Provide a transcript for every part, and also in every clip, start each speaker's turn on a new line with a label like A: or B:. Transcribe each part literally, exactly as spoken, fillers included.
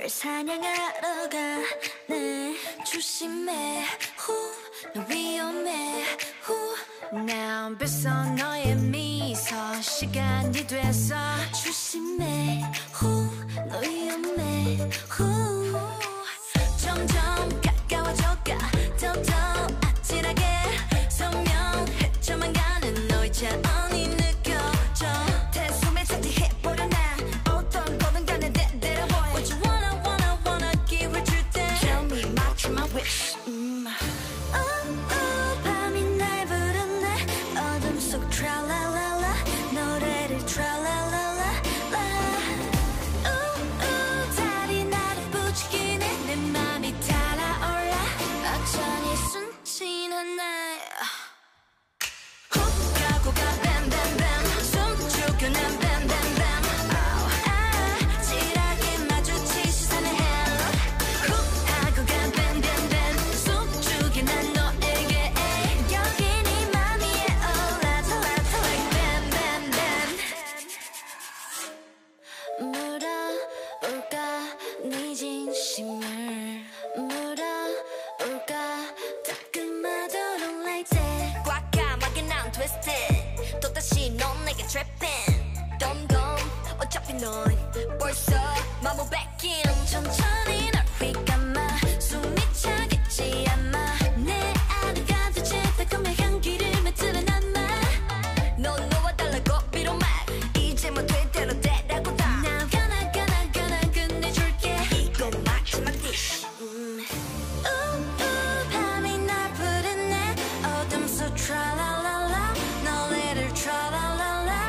A: 널 사냥하러 가네. 조심해 후 너 위험해 후 난 뺏어 너의 미소 시간이 돼서 조심해 후 너 위험해 후 점점 가까워져가 더더 아찔하게 선명해져만 가는 너의 차원이 느껴져. 대숨에 차지해버려 난 어떤 거든 간에 대대로 보여. What you wanna wanna wanna 기회를 줄 때 Tell me match my wish. 음. 어, 어, 밤이 날 부르네. 어둠 속 트랄랄랄라 노래를 트랄랄랄라 우우 달이 나를 부추기네. 내 맘이 달아올라 어쩌니 순진한 날 훅 가고 가 뱀뱀뱀 숨죽여 난 뱀뱀뱀 아 찌라게 마주친 시선의 헬로 훅 하고 가 뱀뱀뱀 숨죽여 난 너에게 여기 네 맘 위에 올라타 라타 like 뱀뱀뱀 물어볼까 네 진심을 물어볼까 따끔하도록 like that 꽉감하게 난 twisted 또다시 넌 내게 trapping Don't go 어차피 넌 벌써 맘을 뺏긴 천천히 널 휘감아 숨이 차겠지 아마 내 안에 가득 달콤한 향기를 맡으려 남아 넌 너와 달라고 비록 말 이제 뭐 될 대로 되라고 다 난 가나 가나 가나 끝내줄게 이건 마지막 디시 음. 우우 밤이 날 부르네 어둠 속 트랄랄랄라 너를 트랄랄랄라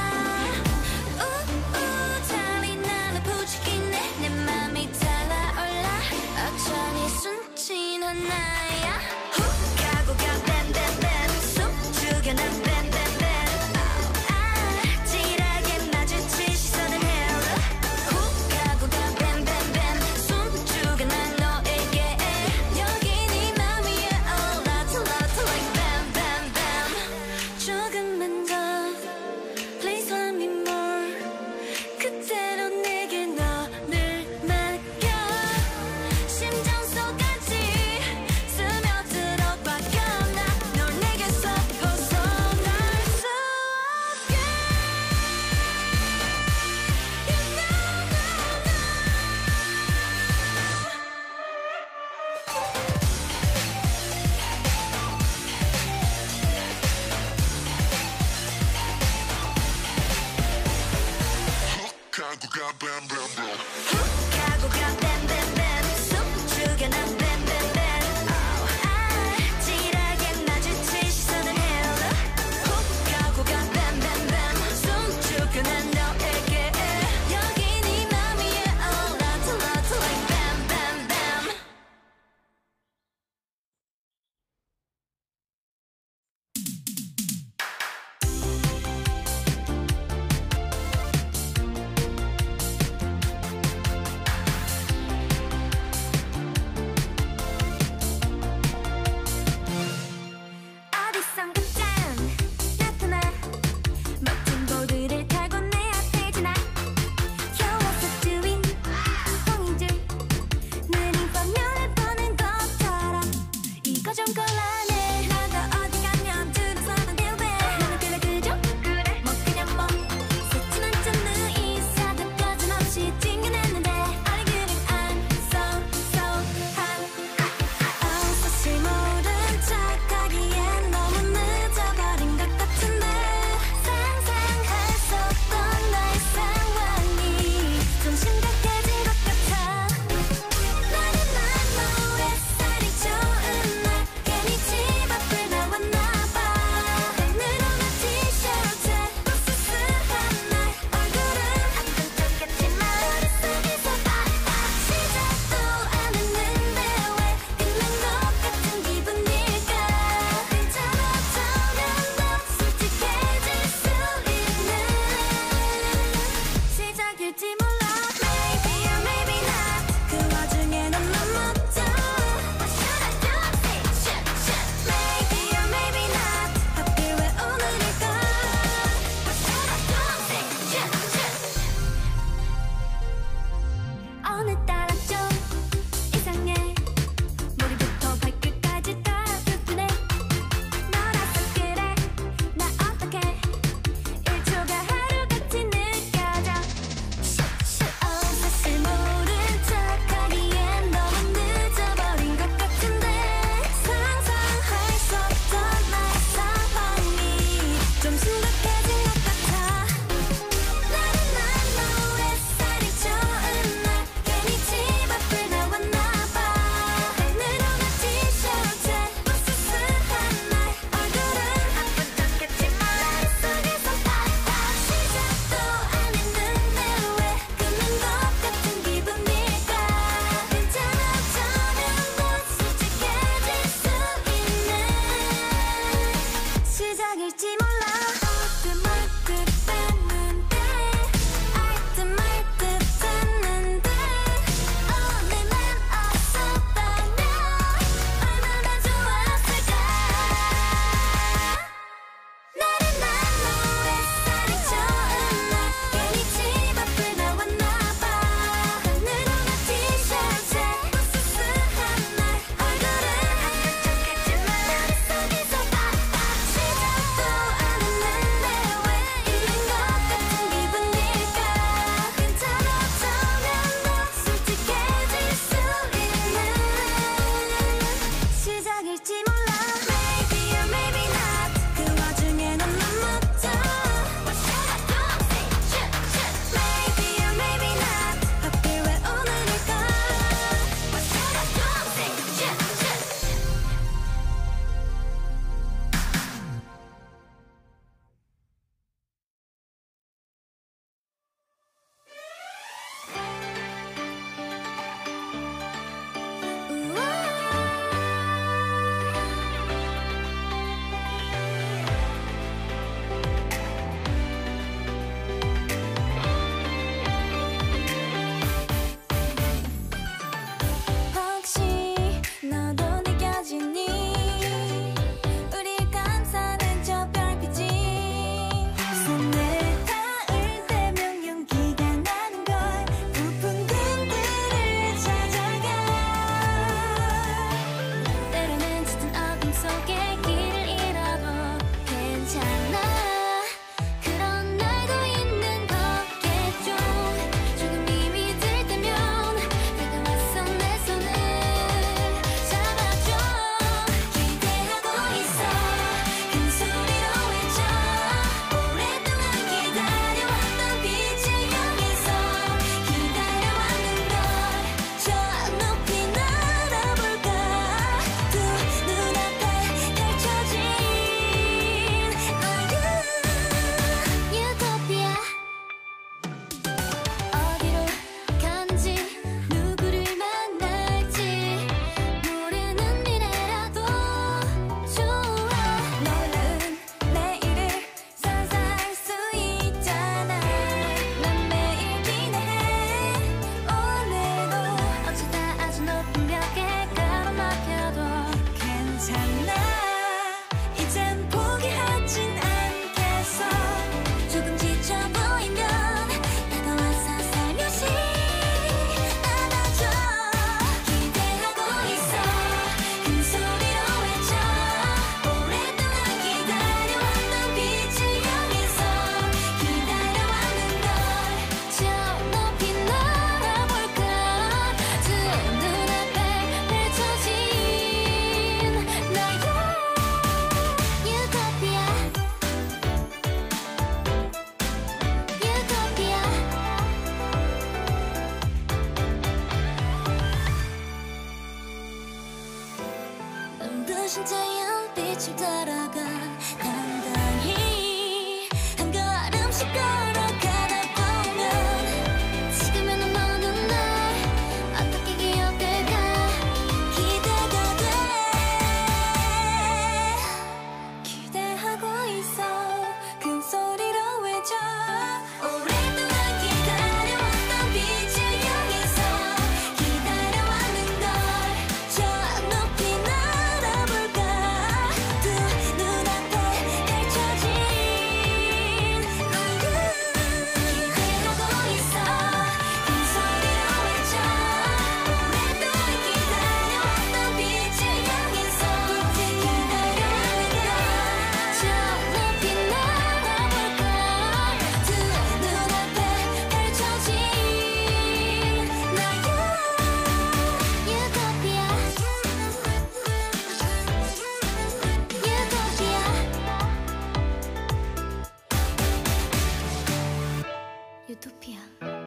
A: 우우 달이 나를 부추기네. 내 맘이 달아올라 어쩌니 순진한 나야 훅 가고 가 뱀뱀뱀 숨죽여 난 뱀뱀뱀 아 찌라게 마주친 시선은 헬로 훅 가고 가 뱀뱀뱀 숨죽여 난 너에게 여기 네 맘 위에 올라타 라타 like 뱀뱀뱀 조금만 더 Please let me more 그대로 내게 너를 맡겨 심장 속까지 스며들어 박혀나 널 내게서 벗어날 수 없게 You know, know, know.
B: 가고 가 뱀뱀뱀
A: 훅 가고 가 뱀뱀뱀 숨죽여 난 뱀뱀뱀 아 찌라게 마주친 시선은 헬로 훅 가고 가 뱀뱀뱀 숨죽여 난 너에게 여기 네 맘 위에 올라타 라타 like 뱀뱀뱀 천천히 빛을 따라가